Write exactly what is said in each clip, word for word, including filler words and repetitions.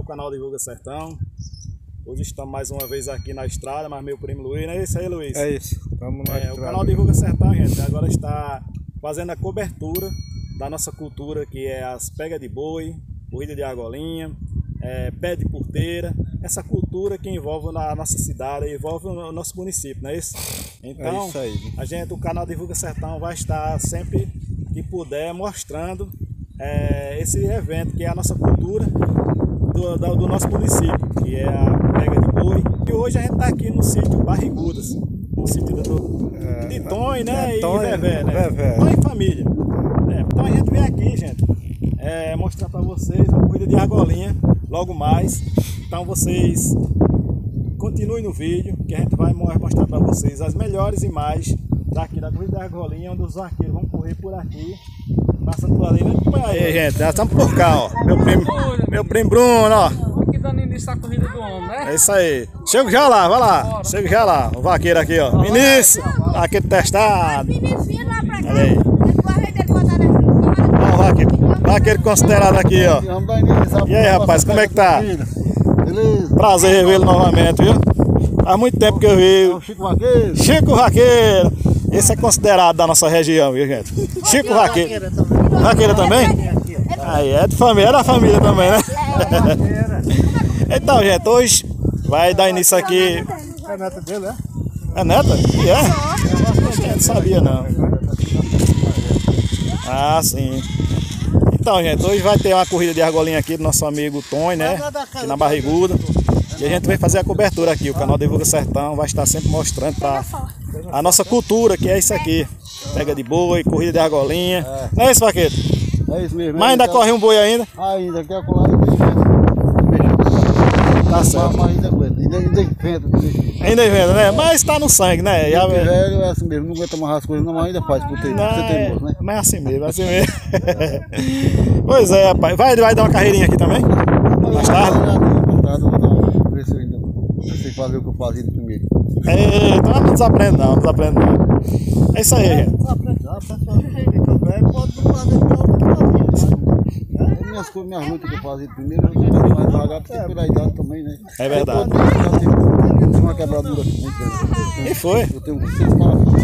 ao canal Divulga Sertão. Hoje estamos mais uma vez aqui na estrada, mas meu primo Luiz, não é isso aí, Luiz? É isso, estamos na é, estrada. O canal Divulga Sertão, gente, agora está fazendo a cobertura da nossa cultura, que é as pegas de boi, corrida de argolinha, é, pé de porteira, essa cultura que envolve a nossa cidade, envolve o nosso município, não é isso? Então, é isso aí. a gente, o canal Divulga Sertão vai estar sempre que puder mostrando é, esse evento que é a nossa cultura do, do, do nosso município, que é a pega de boi. E hoje a gente está aqui no sítio Barrigudas, no sítio do, É, de Tonho, né? é, Tonho, e Vevé, né? Vevé. Tonho e família. É, então a gente vem aqui, gente, é, mostrar para vocês a corrida de argolinha logo mais. Então vocês continuem no vídeo, que a gente vai mostrar para vocês as melhores imagens daqui da corrida de argolinha, onde os vaqueiros vão correr por aqui, passando por ali, né? Aí, gente, nós estamos por cá, ó. Meu primo, meu primo Bruno, ó. Aqui dando início à corrida do homem, né? É isso aí. Chega já lá, vai lá. Chega já lá. O vaqueiro aqui, ó. Vinícius, vaqueiro testado. Olha aí. Ó, o vaqueiro, vaqueiro considerado aqui, ó. E aí, rapaz, como é que tá? Beleza. Prazer revê-lo novamente, viu? Faz muito tempo que eu vi. Chico Vaqueiro. Chico Vaqueiro. Esse é considerado da nossa região, viu, gente? Chico Vaqueiro. Vaqueiro também? Aí, é de família, é da família também, né? Então, gente, hoje vai dar início aqui. É a neta dele, é? É neta? E é? Eu não sabia, não. Ah, sim. Então, gente, hoje vai ter uma corrida de argolinha aqui do nosso amigo Tonho, né? Aqui na Barriguda. E a gente vai fazer a cobertura aqui. O canal Divulga Sertão vai estar sempre mostrando para a nossa cultura, que é isso aqui. Pega de boi, corrida de argolinha. É. Não é isso, vaqueiro? É isso mesmo. Mas ainda corre um boi ainda? Ainda, quer colar ainda. Tá certo. Mas ainda aguenta, ainda, ainda inventa. Ainda inventa, né? Mas tá no sangue, né? Já... velho é assim mesmo, não aguenta mais as coisas, não, mas ainda faz por ter, não, você tem gosto, né? Mas é assim mesmo, é assim mesmo. Pois é, rapaz. Vai, vai dar uma carreirinha aqui também? Mais tarde? Mais tarde eu vou dar uma. Ver se eu ainda sei fazer o que eu fazia primeiro. É, então não desaprende não, não desaprende não. É isso aí, gente. Minhas coisas, minhas lutas que eu fazia primeiro, eu vou mais devagar, porque pela idade também, né? É verdade. Eu tenho uma quebradura muito grande. E foi? Eu tenho seis parafusos.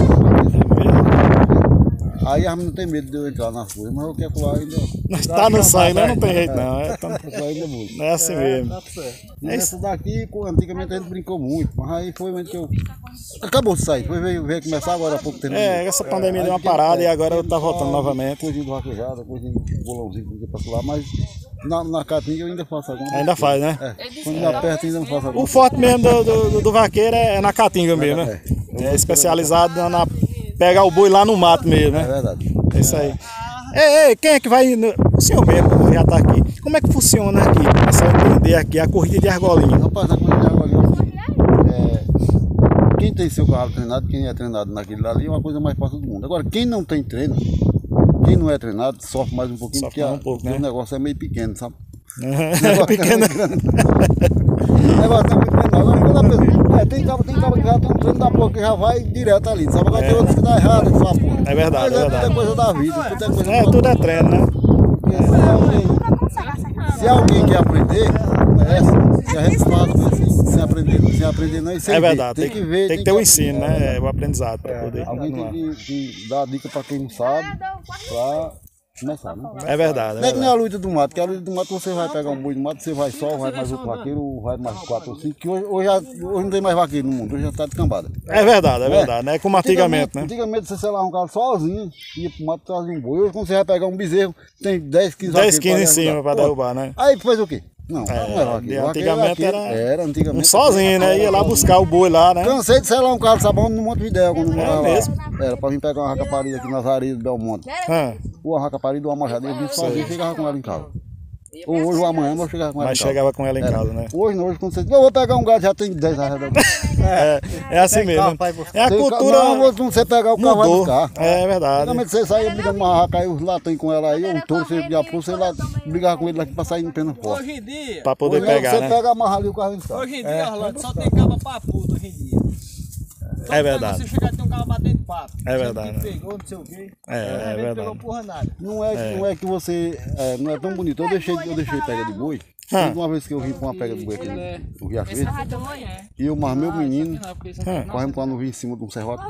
Aí a não tem medo de eu entrar nas coisas, mas eu quero pular ainda. Mas tá no sangue, né? Não tem jeito não. É, tão... ainda muito. Não é assim mesmo. E essa daqui, antigamente a gente brincou muito, mas aí foi mesmo que eu. Acabou de sair, foi veio, veio começar agora há pouco tempo. É, essa pandemia deu uma parada e agora eu tá voltando novamente. Coisinha do vaquejada, coisinha do bolãozinho pra pular, mas na, na caatinga eu ainda faço alguma coisa. Ainda faz, né? É, quando dá perto ainda não faço alguma O forte mesmo do, do, do vaqueiro é na caatinga mesmo, né? É especializado na pegar o boi lá no mato mesmo, né? É verdade. É isso aí. Ei, ei, quem é que vai... O senhor mesmo já tá aqui. Como é que funciona aqui? Pra você entender aqui a corrida de argolinha. Rapaz, a corrida de argolinha é... Quem tem seu carro treinado, quem é treinado naquele ali é uma coisa mais fácil do mundo. Agora, quem não tem treino, quem não é treinado, sofre mais um pouquinho, Sofre porque, um pouco, porque né? o negócio é meio pequeno, sabe? É pequeno. O negócio é muito treinado. Agora, quando a pessoa... É, tem cabo, tem cabo que já tem um treino da porra que já vai direto ali, sabe? Agora É. tem outros que dá errado, sabe? É verdade, Mas é é, tudo verdade. é coisa da vida, tudo é coisa É, tudo é treino, né? Porque se alguém, se alguém quer aprender, merece. Se a gente faz assim, sem aprender, sem aprender não, e sem É ver. verdade. Tem que ver, Tem que ter o ensino, né? O aprendizado para poder Alguém continuar. tem que, que dar dica para quem não sabe, para começar, né? É verdade, é Não é que nem verdade. a luta do mato, que a luta do mato você vai pegar um boi do mato, você vai só, vai mais outro vaqueiro, vai mais quatro ou cinco, que hoje, hoje, já, hoje não tem mais vaqueiro no mundo, hoje já está de cambada. É verdade, é verdade, né? Como antigamente, né? Antigamente você selava um carro sozinho, ia pro mato trazia um boi. Hoje quando você vai pegar um bezerro, tem dez, quinze dez, vaqueiros quinze em pra cima para Pô, derrubar, né? Aí faz o quê? Não, É, não era vaqueiro. antigamente Vaqueiro era- era antigamente. Um sozinho, né? Ia lá buscar o boi lá, né? Cansei de selar um carro de sabão no Monte Vidéu quando eu morava lá. mesmo? Era pra vir pegar uma racaparida aqui nas areias do Belmonte. Ah, Ou uma racaparida ou uma machada. Eu vim sozinho e chegava com ela em casa. Ou hoje ou amanhã eu chegava com ela mas em casa. chegava com ela em Era. casa, né? Hoje não, hoje quando você diz, eu vou pegar um gado, já tem dez reais. É, é assim mesmo. É a Tem cultura Não, quando você pegar o carro, vai mudou. buscar. É verdade. Antigamente você saía brigando uma raca, aí os latões com ela aí, ou um touro, você já pôs, você lá brigava com ele lá pra sair no pena forte. Hoje em dia, Para poder Hoje pegar, você né? pega, amarra ali o carro e buscar. hoje em dia, Orlando, só tem caba papudo hoje em dia. Só É pra verdade. Você chegar e tem um carro batendo papo. É verdade. Que pegou, não sei o quê. É, é Não verdade. pegou porra nada. Não é, não é que você, é, não é tão bonito. Eu deixei, eu deixei pega de boi, Teve uma vez que eu vim com uma pega do boi aqui no Riacho Verde, e eu mais meu menino, corremos para não vir em cima de um serrote,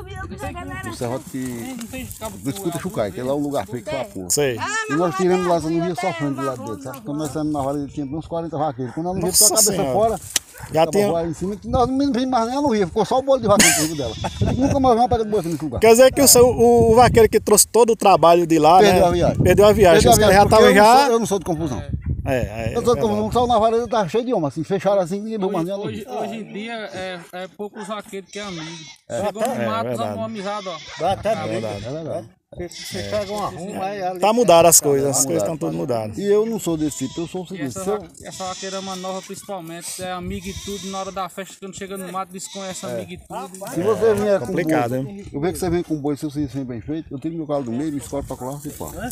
um serrote que não escuta Chucai, que é lá o lugar feio que foi a porra. Sei. E nós tiramos lá, não via só frente do lado dele, sabe? Começando na hora, ele tinha uns quarenta vaqueiros. Quando ela não viu a cabeça Senhora. fora, Já tava tinha... lá em cima, nós não vimos mais nem ela no rio, ficou só o bolo de vaqueiro no rio dela. Eu digo, nunca mais vi uma pega do boi aqui nesse lugar. Quer dizer que o, seu, o, o vaqueiro que trouxe todo o trabalho de lá, Perdeu né? a viagem. Perdeu a viagem. Perdeu a Os caras já viagem, porque estavam eu não já... sou- Eu não sou de confusão. É, é, Eu sou de é confusão, saiu na varanda, tava cheio de homem, assim, fecharam assim, ninguém viu mais nem ela. Hoje, hoje em dia é, é poucos vaqueiros que é amigo. Chegou no É, mato, verdade. só uma amizade, ó. Dá até É briga. verdade. É verdade. Você pega um arrumo, aí ali. Tá mudado as coisas, as coisas estão tudo mudadas. E eu não sou desse tipo, eu sou o E seguinte, essa, se eu, va- essa vaqueira nova principalmente, é amiga e tudo, na hora da festa, quando chega no mato, desconhece amiga e tudo. se você vier com complicado, boi, hein? eu vejo que você vem com boi, se você vem bem feito, eu tiro meu calo do meio, me escolho pra colar, você pá.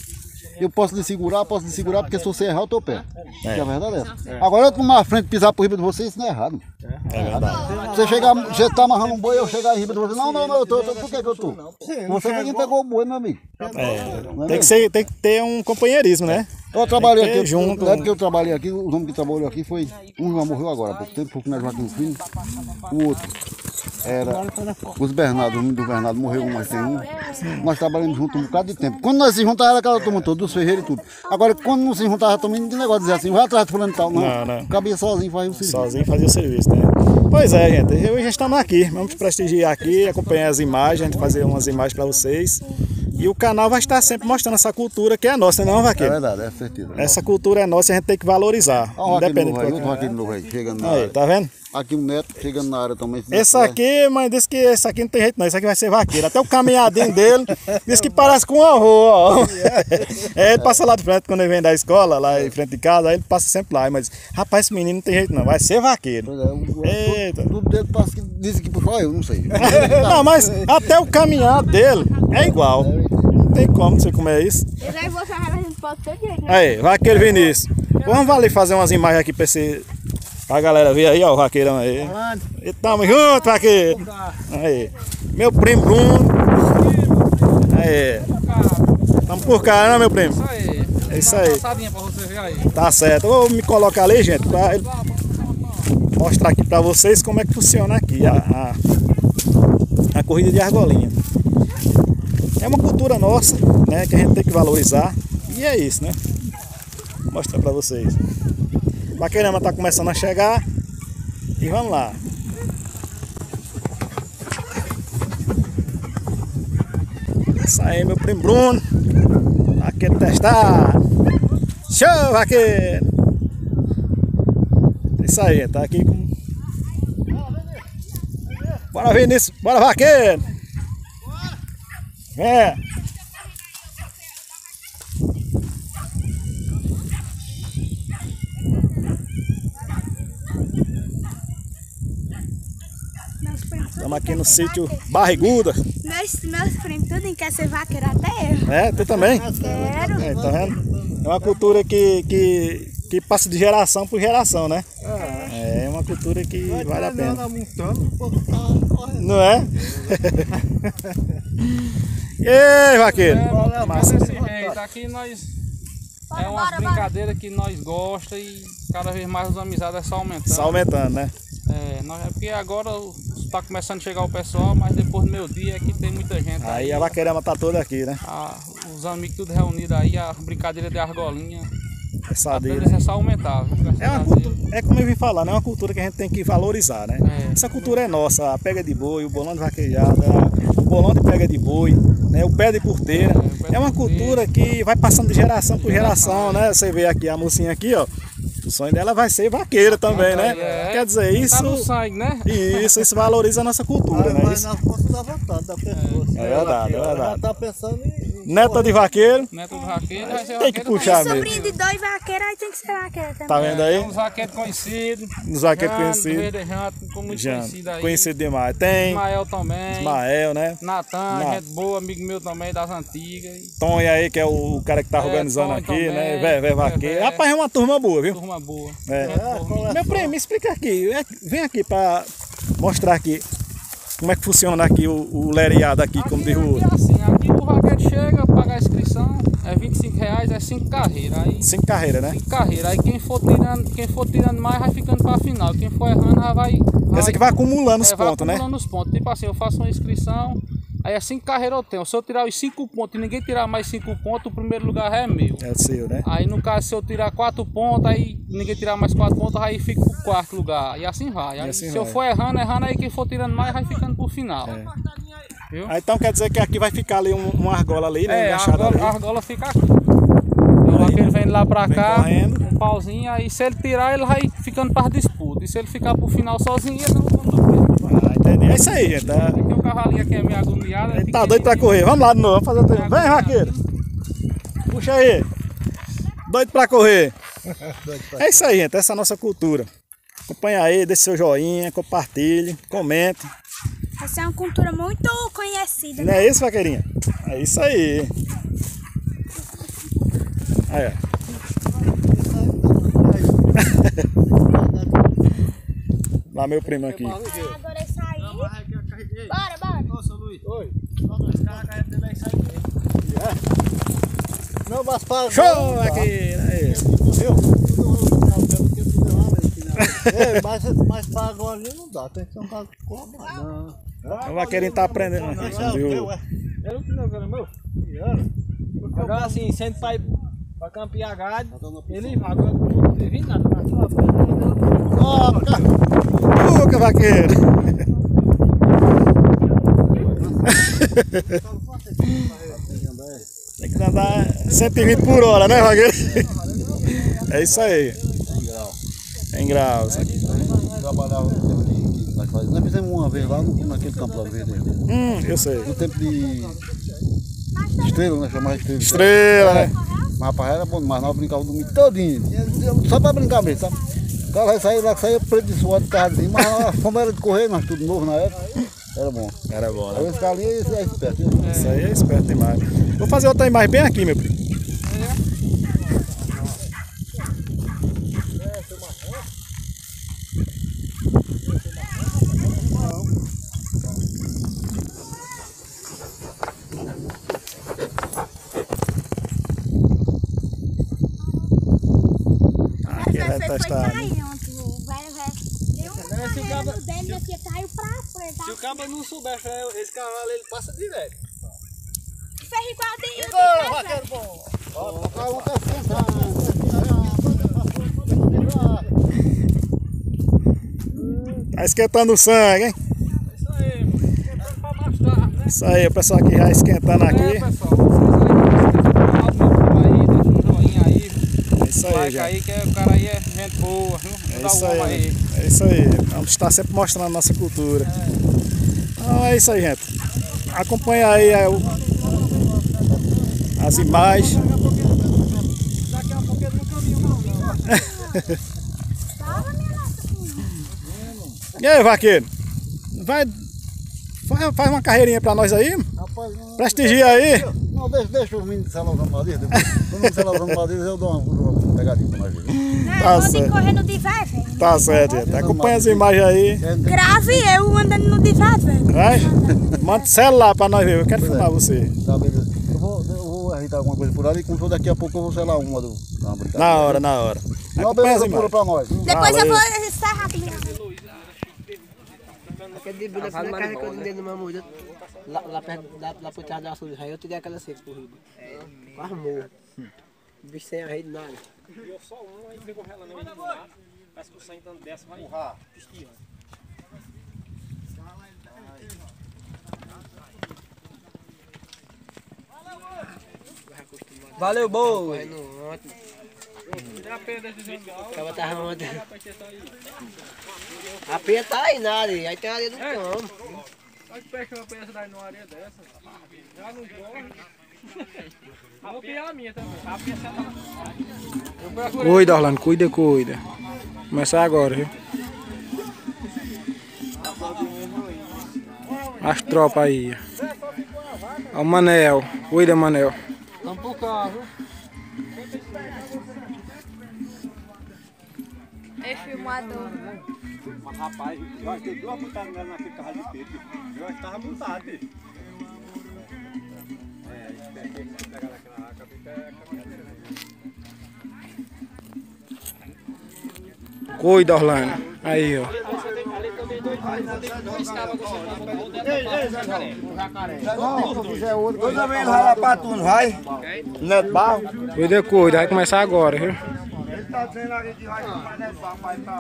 Eu posso lhe segurar, posso lhe segurar, porque se você errar, eu tô pé. Que a verdade é essa. Agora eu tomar a frente, pisar por riba de você, isso não é errado. É verdade. Você chegar, você tá amarrando um boi, eu chegar em riba de você, não, não, não, eu tô, eu tô, por que que eu tô? Você foi quem pegou o boi, meu amigo. É, tem, que ser, tem que ter um companheirismo, né? Eu trabalhei Tem que ter aqui, junto. na época que eu trabalhei aqui, o homem que trabalhou aqui foi, um já morreu agora, há pouco tempo, porque nós Joaquim Filho, o outro era os Bernardo, o menino do Bernardo morreu, mas tem um. Nós trabalhamos juntos um bocado de tempo. Quando nós se juntávamos, era aquela turma toda, dos ferreiros e tudo. Agora, quando não se juntava também, não tinha negócio de dizer assim, vai atrás de fulano e tal, não. Não, não. Cabia sozinho, fazia o serviço. Sozinho fazer o serviço, né? Pois é, gente. Hoje estamos aqui. Vamos prestigiar aqui, acompanhar as imagens, a gente fazer umas imagens para vocês. E o canal vai estar sempre mostrando essa cultura que é nossa, não é, É vaqueiro? verdade, é certeza. Essa cultura é nossa e a gente tem que valorizar. Olha o Raquel Independente novo de aí, qualquer. outro Raquel novo aí, chegando na Aí, área. tá vendo? Aqui o Neto chegando na área também. se Esse Deus aqui, mãe, disse que esse aqui não tem jeito não, esse aqui vai ser vaqueiro. Até o caminhadinho dele, disse que parece com um avô, ó. É, ele passa lá de frente quando ele vem da escola, lá em frente de casa, aí ele passa sempre lá. Mas, rapaz, esse menino não tem jeito não, vai ser vaqueiro. quiser. Pois é, o- Eita. Tudo dele passa que dizem que puxou eu, não sei. Não, mas até o caminhar dele é igual. Não tem como, não sei como é isso. Eu já vou falar, mas a gente pode ter direito, né? Aí, vaqueiro Vinícius. Vamos ali fazer umas imagens aqui pra, esse, pra galera ver aí, ó, o vaqueirão aí. E tamo junto, vaqueiro. Aí. Meu primo Bruno. Aí. Tamo por cá, né, meu primo? Isso aí. É isso Dá uma aí. passadinha pra você ver aí. Tá certo. Vou me colocar ali, gente, pra ele mostrar aqui pra vocês como é que funciona aqui a, a, a corrida de argolinha. É uma cultura nossa, né, que a gente tem que valorizar. E é isso, né? Vou mostrar pra vocês. O vaqueirama tá começando a chegar. E vamos lá. Isso aí, meu primo Bruno. Vaqueiro testar. Show, vaqueiro! Isso aí, tá aqui com... Bora, Vinícius! Bora, vaqueiro! É. Meus primos Estamos aqui no sítio Barriguda. Meus, meus primos tudo quer ser vaqueiro, até eu. É, tu também? Quero. É, tá vendo? É uma cultura que, que, que passa de geração por geração, né? É uma cultura que vale a pena. Não é? E aí, vaqueiro? É, Massa. desse jeito. Aqui nós. É uma brincadeira que nós gostamos e cada vez mais as amizades é só aumentando. Só aumentando, né? É, nós, é porque agora está começando a chegar o pessoal, mas depois do meu dia aqui tem muita gente. Aí a vaqueirama tá toda aqui, né? a- os amigos tudo reunidos aí, a brincadeira de argolinha. Essa A dele. tendência é só aumentar. viu? Graças É uma a cultura, Deus. é como eu vim falando, é uma cultura que a gente tem que valorizar, né? É. Essa cultura é nossa, a pega de boi, o bolão de vaquejada, o bolão de pega de boi, né? O pé de porteira. É, o pé É uma de porteira. cultura que vai passando de geração por geração, né? Você vê aqui a mocinha aqui, ó. O sonho dela vai ser vaqueira também, né? É. Quer dizer, isso, Tá no sangue, né? isso, isso valoriza a nossa cultura, né? Mas Isso. na força da vontade da pessoa. É verdade, é Ela verdade. já tá pensando em... Neta de vaqueiro, Neto do vaqueiro vai ser tem que vaqueiro puxar também. mesmo. Sobrinho de dois vaqueiros, aí tem que ser vaqueiro também. Tá vendo Tem aí? uns vaqueiros conhecidos. Os vaqueiros Jano, conhecidos. Verdejante, ficou muito Já, conhecido aí. conhecido demais. Tem Ismael também. Ismael, né? Natan, Na- gente boa, amigo meu também, das antigas. Tonho aí, que é o cara que tá É, organizando Tonho aqui, também, né? Vé, vé, vaqueiro. Vé. Rapaz, é uma turma boa, viu? Turma boa. É. Gente boa. Meu primo, me explica aqui. É, vem aqui pra mostrar aqui como é que funciona aqui o, o lereado aqui, como diz o Aqui outro. é assim, aqui o vaqueiro chega, paga a inscrição, é vinte vinte e cinco reais é cinco carreiras. Aí, Cinco carreiras, né? cinco carreiras. Aí quem for tirando, quem for tirando mais vai ficando pra final. Quem for errando já vai. Quer dizer que vai acumulando os é, vai pontos, né? acumulando os pontos. Tipo assim, eu faço uma inscrição, aí é cinco carreiras eu tenho. Se eu tirar os cinco pontos e ninguém tirar mais cinco pontos, o primeiro lugar é meu. É o seu, né? Aí no caso, se eu tirar quatro pontos, aí ninguém tirar mais quatro pontos, aí fica pro quarto lugar. E assim vai. Aí, assim se vai. eu for errando, errando, aí quem for tirando mais vai ficando pro final. É. Viu? Aí, então quer dizer que aqui vai ficar ali um, uma argola ali, né? É, a Enganchada argola, ali. a argola fica aqui. Então aquele vem lá pra vem cá, correndo. um pauzinho, aí se ele tirar, ele vai ficando para disputa. E se ele ficar pro final sozinho, ele não vai. Ah, entendi. É isso aí, gente. Tá, Aqui o cavalinho aqui é meio agoniado. ele tá doido pra correr. Vamos lá de novo, vamos fazer o treino. Vem, vaqueiro. Puxa aí. Doido pra correr. É isso aí, gente. Essa é a nossa cultura. Acompanha aí, deixe seu joinha, compartilhe, comente. Essa é uma cultura muito conhecida. Não é isso, vaqueirinha? É isso aí. Aí, ó. Lá meu primo aqui. Agora é sair. Bora, bora. Não, mas para. Show, vaqueiro. Aí. É, mas, mas para agora ali não dá, tem que ser um carro de cobra. Não. O vaqueirinho tá aprendendo aqui. Viu? Era o que não era meu? Agora assim, sendo pra ir pra campear gado, ele vai, agora não tem vindo nada. Puca, vaqueiro. Tem que andar cento e vinte por hora, né, vaqueiro? É isso aí. Em graus. Trabalhava no tempo que nós fazíamos. Nós fizemos uma vez lá no, naquele campo lá verde. Hum, eu sei. No tempo de estrela, nós chamávamos de estrela. Estrela, né? Mas rapaz, era bom demais, nós brincávamos o domingo todinho. Só pra brincar mesmo, sabe? O cara vai sair lá, saía preto de suor de carro assim, mas como era de correr, nós tudo novo na época, era bom. Era bom, Aí né? esse carinha é esperto. Isso aí é esperto demais. Vou fazer outra imagem bem aqui, meu primo. Aqui é Você foi testado. cair ontem, o velho velho. Deu uma carreira no dele, meu filho caiu pra frente. Se o cabo não souber, esse cavalo ele passa direto. Fez igual de Vaqueiro bom. Tá esquentando o sangue, hein? Isso aí, esquentando pra mais tarde, né? Isso aí, o pessoal aqui já esquentando É, aqui. pessoal, vocês aí, deixa um joinha aí, É isso aí, like gente. aí, que o cara aí é gente boa, viu? É Dá isso um aí, homem aí. né? É isso aí. Vamos estar sempre mostrando a nossa cultura. Então é isso aí, gente. Acompanha aí é, o- as imagens. Daqui a pouco ele não caminha mais não. E aí, vaqueiro? Vai, faz, faz uma carreirinha pra nós aí. Rapaz, não, Prestigia aí. não deixa, deixa os meninos salão madeira. Quando os salão madeira, eu dou uma, uma pegadinha pra nós ver. Não, Tá eu vou certo. de correr no devagar, velho. Tá certo, gente. Acompanha as imagens aí. Grave eu andando no devagar, velho. Vai? Manda o celular pra nós ver. Eu quero filmar você. Tá, beleza. Eu vou, eu vou ajeitar alguma coisa por ali e como for daqui a pouco eu vou selar uma do. Uma brincadeira. Na hora, na hora. Não, Acompanha as beleza, pula imagens. pra nós. Depois Valeu. eu vou estar rapidinho. Aquele de Bila, primeira carreira que eu dei no meu morro, lá, lá perto, lá, lá por trás da açude, aí eu tirei aquela seca corrida. Quase morro. O bicho sem a rede, nada. Eu só um, aí pegou ela no meio do mar. Parece que o sangue tanto desce, vai empurrar. Valeu, boa! Já perdeu esse jogo. O cara tava ontem. A peia tá aí na areia, aí tem a areia do campo. Olha que peixe uma peça daí numa areia dessa. Já não corre. Vou piar a minha também. A peça Cuida, Orlando, cuida, cuida. Começar agora, viu? As tropas aí. Ó o Manel, cuida, Manel. Vamos pro carro. É filmador. Mas rapaz, eu acho que deu duas montadas naquele carro de peito. Eu acho que tava montado. É, espera que a gente pegar naquela cabeça. Cuida, Orlando. Aí, ó. Toda vez ele vai lá pra tu, não vai? Neto Barro. Cuida, cuida. Vai começar agora, viu? Ele tá dizendo ali que vai pra Neto Barro, vai pra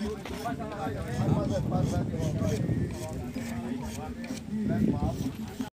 lá.